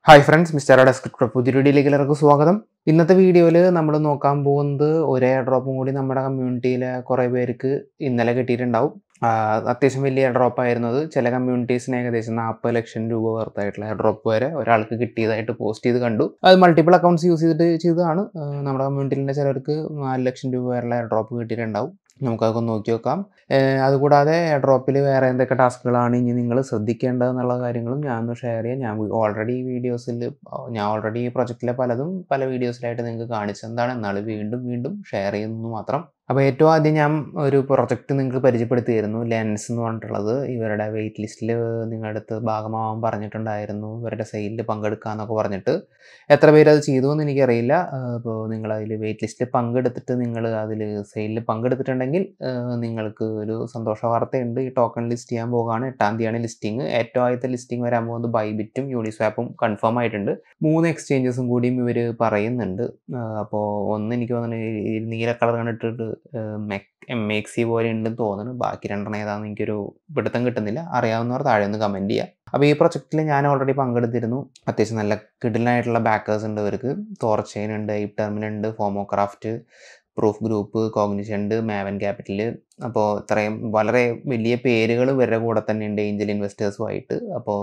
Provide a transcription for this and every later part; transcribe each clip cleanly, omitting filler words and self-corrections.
Hi friends, mister ഡെസ്ക്രിപ്റ്റ് പുതിയ വീഡിയോയിലേക്ക് എല്ലാവർക്കും സ്വാഗതം. ഇന്നത്തെ വീഡിയോയിൽ നമ്മൾ നോക്കാൻ പോകുന്നത് ഒരു എയർ ഡ്രോപ്പും കൂടി നമ്മുടെ കമ്മ്യൂണിറ്റിയിലെ കുറേ പേർക്ക് ഇന്നലെ കിട്ടിയിട്ടുണ്ടാവും. അത്യാവശ്യം വലിയ എയർ ഡ്രോപ്പ് ആയിരുന്നത്. ചില കമ്മ്യൂണിറ്റീസിന് ഏകദേശം 40 ലക്ഷം രൂപ വർത്തായിട്ടുള്ള എയർ ഡ്രോപ്പ് വരെ ഒരാൾക്ക് കിട്ടിയതായിട്ട് പോസ്റ്റ് ചെയ്ത് കണ്ടു. അത് മൾട്ടിപ്പിൾ അക്കൗണ്ട്സ് യൂസ് ചെയ്തിട്ട് ചെയ്തതാണ്. നമ്മുടെ കമ്മ്യൂണിറ്റിയിലെ ചിലർക്ക് 4 ലക്ഷം രൂപ വരെയുള്ള എയർ ഡ്രോപ്പ് കിട്ടിയിട്ടുണ്ടാവും. നമുക്കതൊക്കെ നോക്കി നോക്കാം. അതുകൂടാതെ എയർ ഡ്രോപ്പിൽ വേറെ എന്തൊക്കെ ടാസ്കുകളാണ് ഇനി നിങ്ങൾ ശ്രദ്ധിക്കേണ്ടതെന്നുള്ള കാര്യങ്ങളും ഞാനൊന്ന് ഷെയർ ചെയ്യാം. ഞാൻ ഓൾറെഡി ഈ പ്രൊജക്റ്റിലെ പല വീഡിയോസിലായിട്ട് നിങ്ങൾക്ക് കാണിച്ചെന്താണ്, എന്നാൽ വീണ്ടും ഷെയർ ചെയ്യുന്നു മാത്രം. അപ്പോൾ ഏറ്റവും ആദ്യം ഞാൻ ഒരു പ്രൊജക്റ്റ് നിങ്ങൾക്ക് പരിചയപ്പെടുത്തി തരുന്നു. ലെൻസ് എന്ന് പറഞ്ഞിട്ടുള്ളത്. ഇവരുടെ വെയിറ്റ് ലിസ്റ്റിൽ നിങ്ങളുടെ അടുത്ത് ഭാഗമാവാൻ പറഞ്ഞിട്ടുണ്ടായിരുന്നു, ഇവരുടെ സെയിലിൽ പങ്കെടുക്കാമെന്നൊക്കെ പറഞ്ഞിട്ട്. എത്ര പേര് അത് ചെയ്തു എന്ന് എനിക്കറിയില്ല. അപ്പോൾ നിങ്ങൾ അതിൽ വെയിറ്റ് ലിസ്റ്റിൽ പങ്കെടുത്തിട്ട് നിങ്ങൾ അതിൽ സെയിലിൽ പങ്കെടുത്തിട്ടുണ്ടെങ്കിൽ നിങ്ങൾക്ക് ഒരു സന്തോഷ വാർത്തയുണ്ട്. ഈ ടോക്കൺ ലിസ്റ്റ് ചെയ്യാൻ പോകുകയാണ്. 8-ാം തീയതിയാണ് ലിസ്റ്റിംഗ്. ഏറ്റവും ആദ്യത്തെ ലിസ്റ്റിംഗ് വരാൻ പോകുന്നത് ബൈബിറ്റും യൂണിസ്വാപ്പും കൺഫേം ആയിട്ടുണ്ട്. 3 എക്സ്ചേഞ്ചസും കൂടിയും ഇവർ പറയുന്നുണ്ട്. അപ്പോൾ ഒന്ന് എനിക്ക് തോന്നുന്നത് ഈ നീല കളർ കണ്ടിട്ട് MXC പോലെ ഉണ്ടെന്ന് തോന്നുന്നു. ബാക്കി 2 ഏതാണെന്ന് എനിക്കൊരു പിടുത്തം കിട്ടുന്നില്ല. അറിയാവുന്നവർ താഴെ ഒന്ന് കമൻറ്റ് ചെയ്യുക. അപ്പോൾ ഈ പ്രൊജക്റ്റിൽ ഞാൻ ഓൾറെഡി പങ്കെടുത്തിരുന്നു. അത്യാവശ്യം നല്ല കിടിലനായിട്ടുള്ള ബാക്കേഴ്സ് ഉണ്ട് ഇവർക്ക്. തോർച്ചെയിൻ ഉണ്ട്, ഇപ്റ്റർമിൻ ഉണ്ട്, ഫോമോക്രാഫ്റ്റ്, പ്രൂഫ് ഗ്രൂപ്പ്, കോഗ്നിഷൻ ഉണ്ട്, മാവൻ ക്യാപിറ്റൽ. അപ്പോൾ ഇത്രയും വളരെ വലിയ പേരുകൾ ഇവരുടെ കൂടെ തന്നെ ഉണ്ട് ഏഞ്ചൽ ഇൻവെസ്റ്റേഴ്സുമായിട്ട്. അപ്പോൾ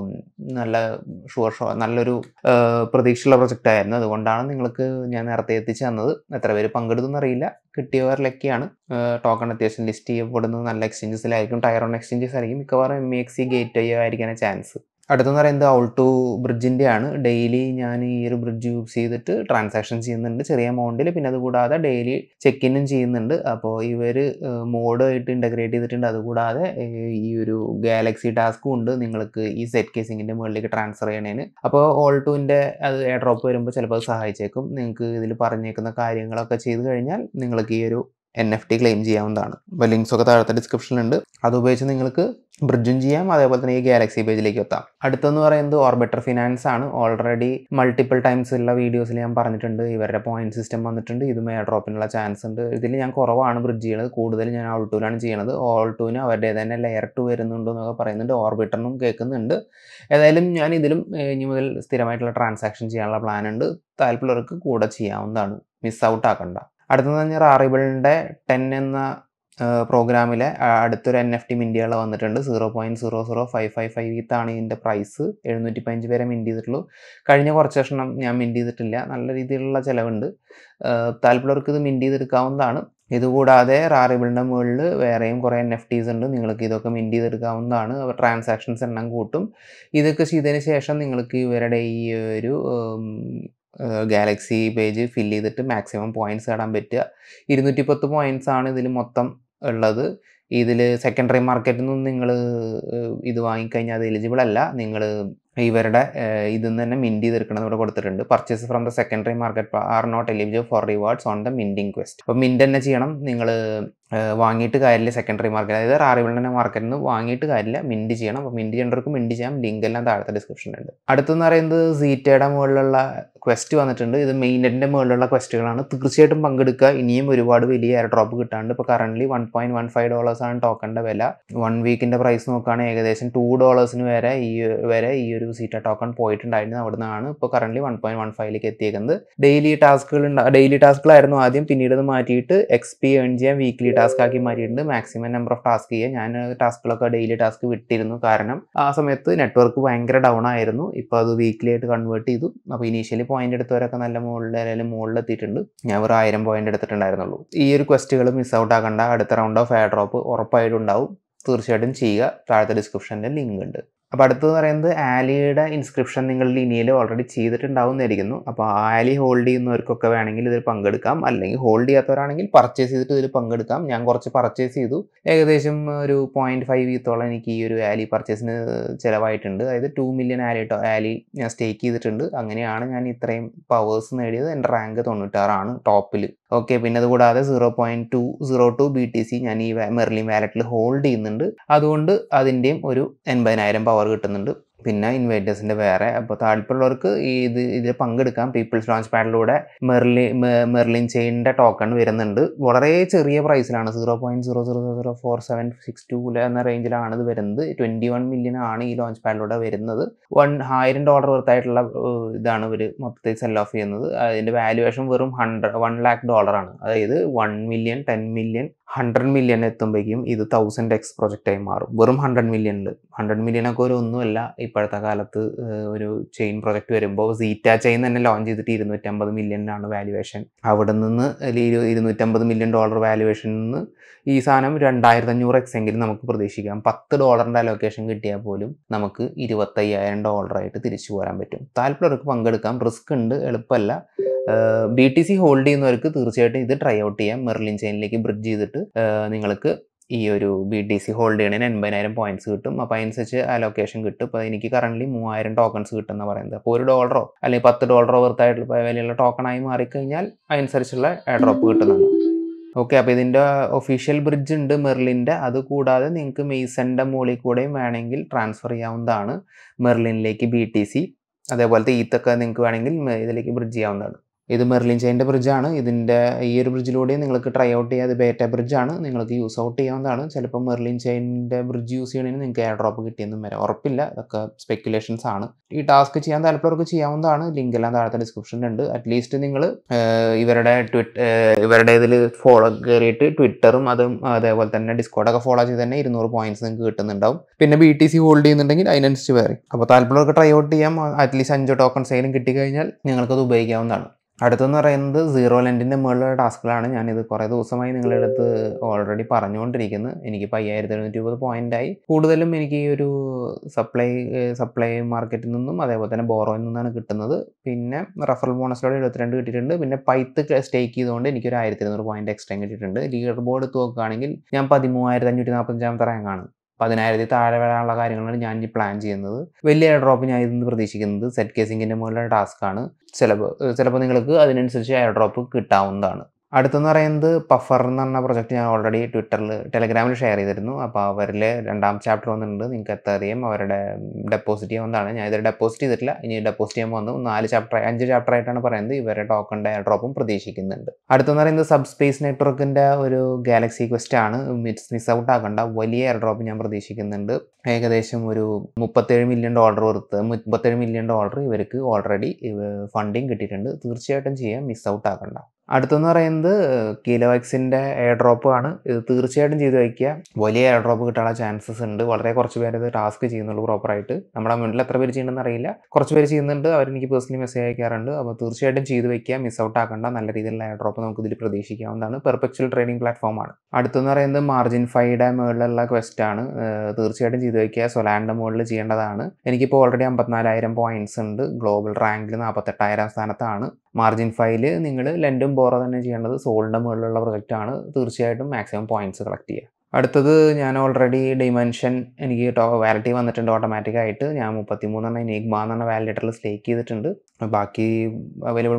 നല്ലൊരു പ്രതീക്ഷയുള്ള പ്രൊജക്റ്റ് ആയിരുന്നു. അതുകൊണ്ടാണ് നിങ്ങൾക്ക് ഞാൻ നേരത്തെ എത്തിച്ചു തന്നത്. എത്ര പേര് പങ്കെടുത്തെന്ന് അറിയില്ല. കിട്ടിയവർ ലക്കിയാണ്. ടോക്കൺ അത്യാവശ്യം ലിസ്റ്റ് ചെയ്യപ്പെടുന്നത് നല്ല എക്സ്ചേഞ്ചസിലായിരിക്കും. ടയർ 1 എക്സ്ചേഞ്ചസ് ആയിരിക്കും. മിക്കവാറും MXC ഗേറ്റ് ആയിരിക്കാനാണ് ചാൻസ്. അടുത്തെന്ന് പറയുന്നത് ഔൾട്ടു ബ്രിഡ്ജിൻ്റെ ആണ്. ഡെയിലി ഞാൻ ഈ ഒരു ബ്രിഡ്ജ് യൂസ് ചെയ്തിട്ട് ട്രാൻസാക്ഷൻ ചെയ്യുന്നുണ്ട് ചെറിയ എമൗണ്ടിൽ. പിന്നെ അതുകൂടാതെ ഡെയിലി ചെക്ക് ഇന്നും ചെയ്യുന്നുണ്ട്. അപ്പോൾ ഇവർ മോഡായിട്ട് ഇൻ്റഗ്രേറ്റ് ചെയ്തിട്ടുണ്ട്. അതുകൂടാതെ ഈ ഒരു ഗാലക്സി ടാസ്കും ഉണ്ട് നിങ്ങൾക്ക് ഈ സെറ്റ് കേസിങ്ങിൻ്റെ മുകളിലേക്ക് ട്രാൻസ്ഫർ ചെയ്യണേന്. അപ്പോൾ ഓൾട്ടുവിൻ്റെ അത് എയർ ഡ്രോപ്പ് വരുമ്പോൾ ചിലപ്പോൾ അത് സഹായിച്ചേക്കും. നിങ്ങൾക്ക് ഇതിൽ പറഞ്ഞേക്കുന്ന കാര്യങ്ങളൊക്കെ ചെയ്ത് കഴിഞ്ഞാൽ നിങ്ങൾക്ക് ഈ ഒരു NFT ക്ലെയിം ചെയ്യാവുന്നതാണ്. അപ്പോൾ ലിങ്ക്സൊക്കെ താഴത്തെ ഡിസ്ക്രിപ്ഷനിലുണ്ട്. അതുപയോഗിച്ച് നിങ്ങൾക്ക് ബ്രിഡ്ജും ചെയ്യാം. അതേപോലെ തന്നെ ഈ ഗാലക്സി പേജിലേക്ക് എത്താം. അടുത്തെന്ന് പറയുന്നത് ഓർബിറ്റർ ഫിനാൻസ് ആണ്. ഓൾറെഡി മൾട്ടിപ്പിൾ ടൈംസ് ഉള്ള വീഡിയോസിൽ ഞാൻ പറഞ്ഞിട്ടുണ്ട് ഇവരുടെ പോയിന്റ് സിസ്റ്റം വന്നിട്ടുണ്ട്. ഇതും എയർ ഡ്രോപ്പിനുള്ള ചാൻസ് ഉണ്ട്. ഇതിൽ ഞാൻ കുറവാണ് ബ്രിഡ്ജ് ചെയ്യുന്നത്. കൂടുതൽ ഞാൻ ഓൾട്ടൂലാണ് ചെയ്യണത്. ഓൾട്ടൂന് അവരുടെ തന്നെ ലെയർ 2 വരുന്നുണ്ടോ എന്നൊക്കെ പറയുന്നുണ്ട്. ഓർബിറ്ററിനും കേൾക്കുന്നുണ്ട്. ഏതായാലും ഞാൻ ഇതിലും ഇനി മുതൽ സ്ഥിരമായിട്ടുള്ള ട്രാൻസാക്ഷൻ ചെയ്യാനുള്ള പ്ലാൻ ഉണ്ട്. താല്പര്യമുള്ളവർക്ക് കൂടെ ചെയ്യാവുന്നതാണ്. മിസ് ഔട്ട് ആക്കണ്ട. അടുത്തത് പറഞ്ഞാൽ റാറിബിളിൻ്റെ 10 എന്ന പ്രോഗ്രാമിലെ അടുത്തൊരു NFT മിൻറ്റുകൾ വന്നിട്ടുണ്ട്. 0.00555 ഇതാണ് ഇതിൻ്റെ പ്രൈസ്. 715 പേരെ മിൻറ്റ് ചെയ്തിട്ടുള്ളൂ. കഴിഞ്ഞ കുറച്ച് വർഷം ഞാൻ മിൻറ്റ് ചെയ്തിട്ടില്ല. നല്ല രീതിയിലുള്ള ചിലവുണ്ട്. താല്പര്യമുള്ളവർക്ക് ഇത് മിൻറ്റ് ചെയ്തെടുക്കാവുന്നതാണ്. ഇതുകൂടാതെ റാറിബിളിൻ്റെ മുകളിൽ വേറെയും കുറേ NFTs ഉണ്ട്. നിങ്ങൾക്ക് ഇതൊക്കെ മിൻറ്റ് ചെയ്തെടുക്കാവുന്നതാണ്. ട്രാൻസാക്ഷൻസ് എണ്ണം കൂട്ടും. ഇതൊക്കെ ചെയ്തതിന് ശേഷം നിങ്ങൾക്ക് ഇവരുടെ ഈ ഒരു ഗാലക്സി പേജ് ഫില്ല് ചെയ്തിട്ട് മാക്സിമം പോയിൻറ്റ്സ് നേടാൻ പറ്റുക. 210 പോയിൻറ്റ്സ് ആണ് ഇതിൽ മൊത്തം ഉള്ളത്. ഇതിൽ സെക്കൻഡറി മാർക്കറ്റിൽ നിന്നും നിങ്ങൾ ഇത് വാങ്ങിക്കഴിഞ്ഞാൽ അത് എലിജിബിൾ അല്ല. നിങ്ങൾ ഇവരുടെ ഇതിൽ നിന്ന് തന്നെ മിൻറ്റ് ചെയ്തെടുക്കണം ഇവിടെ കൊടുത്തിട്ടുണ്ട്. Purchase from the secondary market are not eligible for rewards on the minting quest. അപ്പോൾ മിൻറ്റ് തന്നെ ചെയ്യണം. നിങ്ങൾ വാങ്ങിയിട്ട് കാര്യമില്ല. സെക്കൻഡറി മാർക്കറ്റ്, അതായത് റാറിബിളിൻ്റെ മാർക്കറ്റിൽ നിന്ന് വാങ്ങിയിട്ട് കാര്യമില്ല, മിൻറ്റ് ചെയ്യണം. അപ്പോൾ മിൻറ്റ് ചെയ്യേണ്ടവർക്ക് മിൻറ്റ് ചെയ്യാം. ലിങ്ക് എല്ലാം താഴത്തെ ഡിസ്ക്രിപ്ഷനിലുണ്ട്. അടുത്തെന്ന് പറയുന്നത് സീറ്റയുടെ മുകളിലുള്ള ക്വസ്റ്റ് വന്നിട്ടുണ്ട്. ഇത് മെയിൻനെറ്റിൻ്റെ മുകളിലുള്ള ക്വസ്റ്റുകളാണ്. തീർച്ചയായിട്ടും പങ്കെടുക്കുക. ഇനിയും ഒരുപാട് വലിയ എയർ ഡ്രോപ്പ് കിട്ടാണ്ട്. ഇപ്പോൾ കറൻ്റ്ലി $1.15 ടോക്കണിൻ്റെ വില. 1 വീക്കിൻ്റെ പ്രൈസ് നോക്കുകയാണെങ്കിൽ ഏകദേശം $2 വരെ ഈ ഒരു സീറ്റ ടോക്കൺ പോയിട്ടുണ്ടായിരുന്നു. അവിടെ നിന്നാണ് ഇപ്പോൾ കറൻ്റ്ലി 1.15 എത്തിയേക്കുന്നത്. ഡെയിലി ടാസ്കുകളായിരുന്നു ആദ്യം. പിന്നീട് അത് മാറ്റിയിട്ട് XP ഏൺ ചെയ്യാൻ വീക്ക്ലി ടാസ്ക് ആക്കി മാറ്റിയിട്ടുണ്ട്. മാക്സിമം നമ്പർ ഓഫ് ടാസ്ക് ചെയ്യുക. ഞാൻ ടാസ്കുകളൊക്കെ ഡെയിലി ടാസ്ക് വിട്ടിരുന്നു. കാരണം ആ സമയത്ത് നെറ്റ്വർക്ക് ഭയങ്കര ഡൗൺ ആയിരുന്നു. ഇപ്പോൾ അത് വീക്ക്ലി ആയിട്ട് കൺവേർട്ട് ചെയ്തു. അപ്പോൾ ഇനീഷ്യലി പോയിന്റ് എടുത്തവരൊക്കെ നല്ല മുകളിലെത്തിയിട്ടുണ്ട്. ഞാൻ ഒരു 1000 പോയിന്റ് എടുത്തിട്ടുണ്ടായിരുന്നുള്ളൂ. ഈ ഒരു ക്വസ്റ്റുകൾ മിസ് ഔട്ട് ആക്കണ്ട. അടുത്ത റൗണ്ട് ഓഫ് എയർ ഡ്രോപ്പ് ഉറപ്പായിട്ടും ഉണ്ടാവും. തീർച്ചയായിട്ടും ചെയ്യുക. താഴത്തെ ഡിസ്ക്രിപ്ഷനിൽ ലിങ്ക് ഉണ്ട്. അപ്പോൾ അടുത്തത് പറയുന്നത് ആലിയുടെ ഇൻസ്ക്രിപ്ഷൻ നിങ്ങൾ ലിനിയയിൽ ഓൾറെഡി ചെയ്തിട്ടുണ്ടാവുന്നതായിരിക്കുന്നു. അപ്പോൾ ആലി ഹോൾഡ് ചെയ്യുന്നവർക്കൊക്കെ വേണമെങ്കിൽ ഇതിൽ പങ്കെടുക്കാം. അല്ലെങ്കിൽ ഹോൾഡ് ചെയ്യാത്തവരാണെങ്കിൽ പർച്ചേസ് ചെയ്തിട്ട് ഇതിൽ പങ്കെടുക്കാം. ഞാൻ കുറച്ച് പർച്ചേസ് ചെയ്തു. ഏകദേശം ഒരു 0.5 ETH എനിക്ക് ഈ ഒരു ആലി പർച്ചേസിന് ചിലവായിട്ടുണ്ട്. അതായത് 2 മില്യൺ ആലി ഞാൻ സ്റ്റേക്ക് ചെയ്തിട്ടുണ്ട്. അങ്ങനെയാണ് ഞാൻ ഇത്രയും പവേഴ്സ് നേടിയത്. എൻ്റെ റാങ്ക് 96 ആണ് ടോപ്പിൽ. ഓക്കെ, പിന്നെ അതുകൂടാതെ 0.202 BTC ഞാൻ ഈ മെർലിൻ വാലറ്റിൽ ഹോൾഡ് ചെയ്യുന്നുണ്ട്. അതുകൊണ്ട് അതിൻ്റെയും ഒരു 80,000 പവർ കിട്ടുന്നുണ്ട്. പിന്നെ ഇൻവൈറ്റേഴ്സിൻ്റെ വേറെ. അപ്പോൾ താല്പര്യമുള്ളവർക്ക് ഇതിൽ പങ്കെടുക്കാം. പീപ്പിൾസ് ലോഞ്ച് പാഡിലൂടെ മെർലിൻ ചെയിനിൻ്റെ ടോക്കൺ വരുന്നുണ്ട്. വളരെ ചെറിയ പ്രൈസിലാണ്, 0.000476 എന്ന റേഞ്ചിലാണ് ഇത് വരുന്നത്. 21 മില്യൺ ആണ് ഈ ലോഞ്ച് പാഡിലൂടെ വരുന്നത്. $1,000 വർത്തായിട്ടുള്ള ഇതാണ് ഇവർ മൊത്തത്തിൽ സെൽ ഓഫ് ചെയ്യുന്നത്. അതിൻ്റെ വാല്യുവേഷൻ വെറും $1 ആണ്. അതായത് 1 മില്യൺ, 10 മില്യൺ, 100 മില്യൺ എത്തുമ്പോഴേക്കും ഇത് 1000x പ്രൊജക്റ്റായി മാറും. വെറും 100 മില്യണിൽ 100 മില്യണൊക്കെ ഒരു ഒന്നുമല്ല ഇപ്പോഴത്തെ കാലത്ത്. ഒരു ചെയിൻ പ്രൊജക്റ്റ് വരുമ്പോൾ സീറ്റ ചെയിൻ തന്നെ ലോഞ്ച് ചെയ്തിട്ട് 250 മില്യണിനാണ് വാല്യുവേഷൻ. അവിടെ നിന്ന് $250 മില്യൺ വാല്യുവേഷനിൽ നിന്ന് ഈ സാധനം 2500x എങ്കിലും നമുക്ക് പ്രതീക്ഷിക്കാം. $10 അലോക്കേഷൻ കിട്ടിയാൽ പോലും നമുക്ക് $25,000 തിരിച്ചു പോരാൻ പറ്റും. താല്പര്യർക്ക് പങ്കെടുക്കാം. റിസ്ക് ഉണ്ട്, എളുപ്പമല്ല. BTC ഹോൾഡ് ചെയ്യുന്നവർക്ക് തീർച്ചയായിട്ടും ഇത് ട്രൈ ഔട്ട് ചെയ്യാം. മെർലിൻ ചെയിനിലേക്ക് ബ്രിഡ്ജ് ചെയ്തിട്ട് നിങ്ങൾക്ക് ഈ ഒരു BTC ഹോൾഡ് ചെയ്യണതിന് 80,000 പോയിന്റ്സ് കിട്ടും. അപ്പോൾ അതിനനുസരിച്ച് അലോക്കേഷൻ കിട്ടും. ഇപ്പോൾ എനിക്ക് കറന്റ് 3000 ടോക്കൺസ് കിട്ടുമെന്ന് പറയുന്നത്. അപ്പോൾ $1 അല്ലെങ്കിൽ $10 വർത്തായിട്ടുള്ള വിലയുള്ള ടോക്കണായി മാറിക്കഴിഞ്ഞാൽ അതിനനുസരിച്ചുള്ള എയർ ഡ്രോപ്പ് കിട്ടുന്നുണ്ട്. ഓക്കെ, അപ്പോൾ ഇതിൻ്റെ ഒഫീഷ്യൽ ബ്രിഡ്ജ് ഉണ്ട് മെർലിൻ്റെ. അതുകൂടാതെ നിങ്ങൾക്ക് മെയ്സൻ്റെ മുകളിൽ കൂടെയും വേണമെങ്കിൽ ട്രാൻസ്ഫർ ചെയ്യാവുന്നതാണ് മെർലിനിലേക്ക് BTC. അതേപോലത്തെ ഈത്തൊക്കെ നിങ്ങൾക്ക് വേണമെങ്കിൽ ഇതിലേക്ക് ബ്രിഡ്ജ് ചെയ്യാവുന്നതാണ്. ഇത് മെർലിൻ ചെയിൻ്റെ ബ്രിഡ്ജാണ്. ഇതിൻ്റെ ഈ ഒരു ബ്രിഡ്ജിലൂടെ നിങ്ങൾക്ക് ട്രൈ ഔട്ട് ചെയ്യാം. അത് ബേറ്റ ബ്രിഡ്ജാണ്, നിങ്ങൾക്ക് യൂസ് ഔട്ട് ചെയ്യാവുന്നതാണ്. ചിലപ്പോൾ മെർലിൻ ചെയിൻ്റെ ബ്രിഡ്ജ് യൂസ് ചെയ്യണമെങ്കിൽ നിങ്ങൾക്ക് എയർ ഡ്രോപ്പ് കിട്ടിയെന്നും വരാം, ഉറപ്പില്ല. അതൊക്കെ സ്പെക്കുലേഷൻസ് ആണ്. ഈ ടാസ്ക് ചെയ്യാൻ താല്പര്യർക്ക് ചെയ്യാവുന്നതാണ്. ലിങ്ക് എല്ലാം താഴത്തെ ഡിസ്ക്രിപ്ഷനിലുണ്ട്. അറ്റ്ലീസ്റ്റ് നിങ്ങൾ ഇവരുടെ ഇതിൽ ഫോളോ കയറിയിട്ട് ട്വിറ്ററും അതും അതേപോലെ തന്നെ ഡിസ്കോഡൊക്കെ ഫോളോ ചെയ്ത് തന്നെ 200 പോയിന്റ്സ് നിങ്ങൾക്ക് കിട്ടുന്നുണ്ടാവും. പിന്നെ BTC ഹോൾഡ് ചെയ്യുന്നുണ്ടെങ്കിൽ അതിനനുസരിച്ച് വേറെ. അപ്പോൾ താല്പര്യർക്ക് ട്രൈ ഔട്ട് ചെയ്യാം. അറ്റ്ലീസ്റ്റ് 5 ടോക്കൺസ് ആയാലും കിട്ടിക്കഴിഞ്ഞാൽ നിങ്ങൾക്കത് ഉപയോഗിക്കാവുന്നതാണ്. അടുത്തെന്ന് പറയുന്നത് സീറോ ലെൻഡിൻ്റെ മുകളിലുള്ള ടാസ്കുകളാണ്. ഞാനിത് കുറേ ദിവസമായി നിങ്ങളുടെ അടുത്ത് ഓൾറെഡി പറഞ്ഞുകൊണ്ടിരിക്കുന്നത്. എനിക്കിപ്പോൾ 5720 പോയിൻ്റായി. കൂടുതലും എനിക്ക് ഈ ഒരു സപ്ലൈ മാർക്കറ്റിൽ നിന്നും അതേപോലെ തന്നെ ബോറോയിൽ നിന്നാണ് കിട്ടുന്നത്. പിന്നെ റഫറൽ ബോണസിലൂടെ 72 കിട്ടിയിട്ടുണ്ട്. പിന്നെ പൈത്ത് സ്റ്റേക്ക് ചെയ്തുകൊണ്ട് എനിക്കൊരു 1200 പോയിന്റ് എക്സ്ട്രാ കിട്ടിയിട്ടുണ്ട്. ലീഡർ ബോർഡ് എടുത്ത് നോക്കുകയാണെങ്കിൽ ഞാൻ 13,545 റാങ്കാണ്. 10,000 താഴെ വരാനുള്ള കാര്യങ്ങളാണ് ഞാൻ ഈ പ്ലാൻ ചെയ്യുന്നത്. വലിയ എയർ ഡ്രോപ്പ് ഞാൻ ഇതിൽ നിന്ന് പ്രതീക്ഷിക്കുന്നത് സെറ്റ് കേസിങ്ങിൻ്റെ മുകളിലുള്ള ടാസ്ക്കാണ്. ചിലപ്പോൾ നിങ്ങൾക്ക് അതിനനുസരിച്ച് എയർ ഡ്രോപ്പ് കിട്ടാവുന്നതാണ്. അടുത്തെന്ന് പറയുന്നത് പഫർ എന്ന് പറഞ്ഞ പ്രൊജക്റ്റ് ഞാൻ ഓൾറെഡി ടെലഗ്രാമിൽ ഷെയർ ചെയ്തിരുന്നു. അപ്പോൾ അവരിൽ 2ാം ചാപ്റ്റർ വന്നിട്ടുണ്ട്. നിങ്ങൾക്ക് എത്രയും അവരുടെ ഡെപ്പോസിറ്റ് ചെയ്യാവുന്നതാണ്. ഞാൻ ഇതുവരെ ഡെപ്പോസിറ്റ് ചെയ്തിട്ടില്ല. ഇനി ഡെപ്പോസിറ്റ് ചെയ്യാൻ വന്നു 5 ചാപ്റ്റർ ആയിട്ടാണ് പറയുന്നത്. ഇവരുടെ ടോക്കൺ എയർ ഡ്രോപ്പും പ്രതീക്ഷിക്കുന്നുണ്ട്. അടുത്തെന്ന് പറയുന്നത് സബ് സ്പേസ് നെറ്റ്വർക്കിൻ്റെ ഒരു ഗാലക്സി ക്വസ്റ്റ് ആണ്. മിസ് ഔട്ട് ആക്കണ്ട. വലിയ എയർ ഡ്രോപ്പ് ഞാൻ പ്രതീക്ഷിക്കുന്നുണ്ട്. ഏകദേശം ഒരു $37 മില്യൺ വർത്ത് $37 മില്യൺ ഇവർക്ക് ഓൾറെഡി ഫണ്ടിങ് കിട്ടിയിട്ടുണ്ട്. തീർച്ചയായിട്ടും ചെയ്യാം, മിസ് ഔട്ട് ആക്കണ്ട. അടുത്തെന്ന് പറയുന്നത് കിലോഎക്സിൻ്റെ എയർ ഡ്രോപ്പ് ആണ്. ഇത് തീർച്ചയായിട്ടും ചെയ്ത് വയ്ക്കുക. വലിയ എയർ ഡ്രോപ്പ് കിട്ടാനുള്ള ചാൻസസ് ഉണ്ട്. വളരെ കുറച്ച് പേര് ഇത് ടാസ്ക് ചെയ്യുന്നുള്ളൂ പ്രോപ്പറായിട്ട്. നമ്മുടെ മുന്നിൽ എത്ര പേര് ചെയ്യുന്നുണ്ടെന്ന് അറിയില്ല. കുറച്ച് പേര് ചെയ്യുന്നുണ്ട്. അവരെനിക്ക് പേഴ്സണലി മെസ്സേജ് അയക്കാറുണ്ട്. അപ്പോൾ തീർച്ചയായിട്ടും ചെയ്ത് വയ്ക്കുക, മിസ് ഔട്ട് ആക്കണ്ട. നല്ല രീതിയിലുള്ള എയർ ഡ്രോപ്പ് നമുക്ക് ഇതിൽ പ്രതീക്ഷിക്കാവുന്നതാണ്. പെർപെക്ച്വൽ ട്രേഡിംഗ് പ്ലാറ്റ്ഫോമാണ്. അടുത്തെന്ന് പറയുന്നത് മാർജിൻ 5യുടെ മുകളിലുള്ള ക്വസ്റ്റ് ആണ്. തീർച്ചയായിട്ടും ചെയ്ത് വയ്ക്കുക. സൊലാൻഡിൻ്റെ മുകളിൽ ചെയ്യേണ്ടതാണ്. എനിക്കിപ്പോൾ ഓൾറെഡി 54,000 പോയിന്റ്സ് ഉണ്ട്. ഗ്ലോബൽ റാങ്കിൽ 48,000 സ്ഥാനത്താണ്. മാർജിൻ 5ൽ നിങ്ങൾ ലെൻഡും ബോറോ തന്നെ ചെയ്യേണ്ടത്. സോളിൻ്റെ മുകളിലുള്ള പ്രൊജക്റ്റാണ്. തീർച്ചയായിട്ടും മാക്സിമം പോയിന്റ്സ് കളക്ട് ചെയ്യുക. അടുത്തത് ഞാൻ ഓൾറെഡി ഡിമെൻഷൻ എനിക്ക് വാലിഡിറ്റി വന്നിട്ടുണ്ട് ഓട്ടോമാറ്റിക്കായിട്ട്. ഞാൻ 33 എനിഗ്മ എന്ന വാലിഡേറ്ററിൽ സ്റ്റേക്ക് ചെയ്തിട്ടുണ്ട്. ബാക്കി അവൈലബിൾ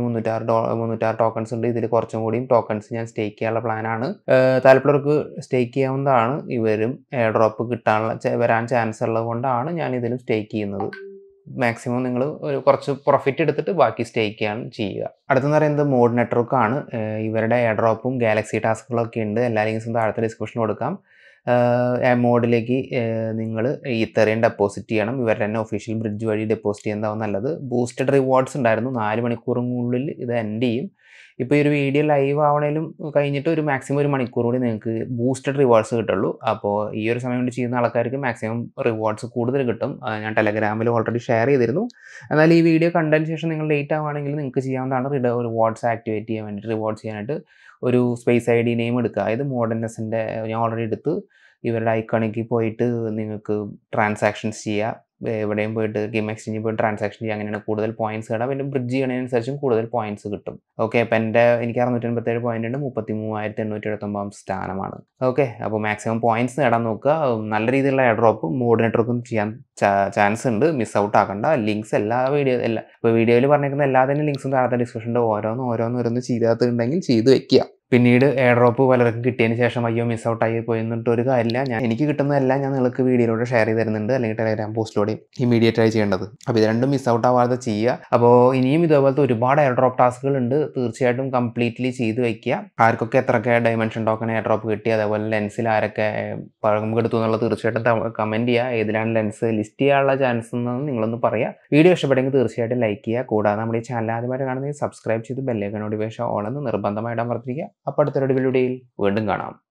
306 ടോക്കൺസ് ഉണ്ട്. ഇതിൽ കുറച്ചും കൂടിയും ടോക്കൺസ് ഞാൻ സ്റ്റേക്ക് ചെയ്യാനുള്ള പ്ലാനാണ്. താല്പര്യർക്ക് സ്റ്റേക്ക് ചെയ്യാവുന്നതാണ്. ഇവരും എയർ ഡ്രോപ്പ് വരാൻ ചാൻസ് ഉള്ളത് കൊണ്ടാണ് ഞാൻ ഇതിലും സ്റ്റേക്ക് ചെയ്യുന്നത്. മാക്സിമം നിങ്ങൾ ഒരു കുറച്ച് പ്രോഫിറ്റ് എടുത്തിട്ട് ബാക്കി സ്റ്റേക്ക് ചെയ്യുക. അടുത്തെന്ന് പറയുന്നത് മോഡ് നെറ്റ്വർക്കാണ്. ഇവരുടെ എയർ ഡ്രോപ്പും ഗാലക്സി ടാസ്കുകളൊക്കെ ഉണ്ട്. എല്ലാ ലിങ്ക്സും താഴത്തെ ഡിസ്ക്രിപ്ഷനിൽ കൊടുക്കാം. മോഡിലേക്ക് നിങ്ങൾ ഇത്രയും ഡെപ്പോസിറ്റ് ചെയ്യണം. ഇവരുടെ തന്നെ ഒഫീഷ്യൽ ബ്രിഡ്ജ് വഴി ഡെപ്പോസിറ്റ് ചെയ്യുന്നതാവും നല്ലത്. ബൂസ്റ്റഡ് റിവാർഡ്സ് ഉണ്ടായിരുന്നു. 4 മണിക്കൂറിനുള്ളിൽ ഇത് എൻഡ് ചെയ്യും. ഇപ്പോൾ ഈ ഒരു വീഡിയോ ലൈവ് ആവണേലും കഴിഞ്ഞിട്ട് ഒരു മാക്സിമം 1 മണിക്കൂർ കൂടി നിങ്ങൾക്ക് ബൂസ്റ്റഡ് റിവാർഡ്സ് കിട്ടുള്ളൂ. അപ്പോൾ ഈ ഒരു സമയം കൊണ്ട് ചെയ്യുന്ന ആൾക്കാർക്ക് മാക്സിമം റിവാർഡ്സ് കൂടുതൽ കിട്ടും. ഞാൻ ടെലഗ്രാമിൽ ഓൾറെഡി ഷെയർ ചെയ്തിരുന്നു. എന്നാൽ ഈ വീഡിയോ കണ്ടതിന് ശേഷം നിങ്ങൾ ലേറ്റ് ആവുകയാണെങ്കിൽ നിങ്ങൾക്ക് ചെയ്യാവുന്നതാണ്. റിവാർഡ്സ് ആക്ടിവേറ്റ് ചെയ്യാൻ വേണ്ടിയിട്ട് റിവാർഡ്സ് ചെയ്യാനായിട്ട് ഒരു സ്പേസ് ID നെയിം എടുക്കുക. അതായത് മോഡർനെസിൻ്റെ ഞാൻ ഓൾറെഡി എടുത്ത് ഇവരുടെ ഐക്കണിക്ക് പോയിട്ട് നിങ്ങൾക്ക് ട്രാൻസാക്ഷൻസ് ചെയ്യുക. എവിടെയും പോയിട്ട് ഗെയിം എക്സ്ചേഞ്ചിൽ പോയിട്ട് ട്രാൻസാക്ഷൻ ചെയ്യുക. അങ്ങനെയാണ് കൂടുതൽ പോയിന്റ്സ് കിട്ടുക. പിന്നെ ബ്രിഡ്ജ് ചെയ്യണതിനനുസരിച്ചും കൂടുതൽ പോയിന്റ്സ് കിട്ടും. ഓക്കെ, അപ്പോൾ എനിക്ക് 687 പോയിന്റ് ഉണ്ട്. 33,879 സ്ഥാനമാണ്. ഓക്കെ, അപ്പോൾ മാക്സിമം പോയിന്റ്സ് നേടാൻ നോക്കുക. നല്ല രീതിയിലുള്ള എയർ ഡ്രോപ്പ് മോഡ് നെറ്റ്വർക്കും ചെയ്യാൻ ചാൻസ് ഉണ്ട്. മിസ് ഔട്ട് ആക്കണ്ട. ലിങ്ക്സ് ഇപ്പോൾ വീഡിയോയിൽ പറഞ്ഞിരിക്കുന്ന എല്ലാത്തിനും ലിങ്ക്സും താഴത്തെ ഡിസ്ക്രിപ്ഷൻ്റെ ഓരോന്ന് ചെയ്തിട്ടുണ്ടെങ്കിൽ ചെയ്ത് വെക്കുക. പിന്നീട് എയർ ഡ്രോപ്പ് പലർക്കും കിട്ടിയതിന് ശേഷം അയ്യോ മിസ് ഔട്ട് ആയി പോയി എന്നിട്ട് ഒരു കാര്യമില്ല. എനിക്ക് കിട്ടുന്നതെല്ലാം ഞാൻ നിങ്ങൾക്ക് വീഡിയോയിലൂടെ ഷെയർ ചെയ്ത് തരുന്നുണ്ട്, അല്ലെങ്കിൽ ടെലഗ്രാം പോസ്റ്റിലൂടെ ഇമീഡിയറ്റ് ആയി ചെയ്യേണ്ടത്. അപ്പോൾ ഇത് രണ്ടും മിസ് ഔട്ട് ആവാതെ ചെയ്യുക. അപ്പോൾ ഇനിയും ഇതേപോലത്തെ ഒരുപാട് എയർ ഡ്രോപ്പ് ടാസ്കുകൾ ഉണ്ട്, തീർച്ചയായിട്ടും കംപ്ലീറ്റ്ലി ചെയ്ത് വയ്ക്കുക. ആർക്കൊക്കെ എത്രയൊക്കെ ഡൈമെൻഷൻ ടോക്കൺ എയർ ഡ്രോപ്പ് കിട്ടി, അതേപോലെ ലെൻസിൽ ആരൊക്കെ പങ്കെടുത്തു എന്നുള്ളത് തീർച്ചയായിട്ടും കമൻറ്റ് ചെയ്യുക. ഏതിലാണ് ലെൻസ് ലിസ്റ്റ് ചെയ്യാനുള്ള ചാൻസ് എന്ന് നിങ്ങളൊന്ന് പറയുക. വീഡിയോ ഇഷ്ടപ്പെട്ടെങ്കിൽ തീർച്ചയായിട്ടും ലൈക്ക് ചെയ്യുക. കൂടാതെ നമ്മുടെ ഈ ചാനൽ ആദ്യമായിട്ട് കാണുന്നത് സബ്സ്ക്രൈബ് ചെയ്ത് ബെല്ലൈക്കൺ നോട്ടിഫിക്കേഷൻ ഓൾ എന്ന് നിർബന്ധമായിട്ട് അമർത്തിരിക്കുക. അപ്പോൾ അടുത്തൊരു വീഡിയോയിൽ വീണ്ടും കാണാം.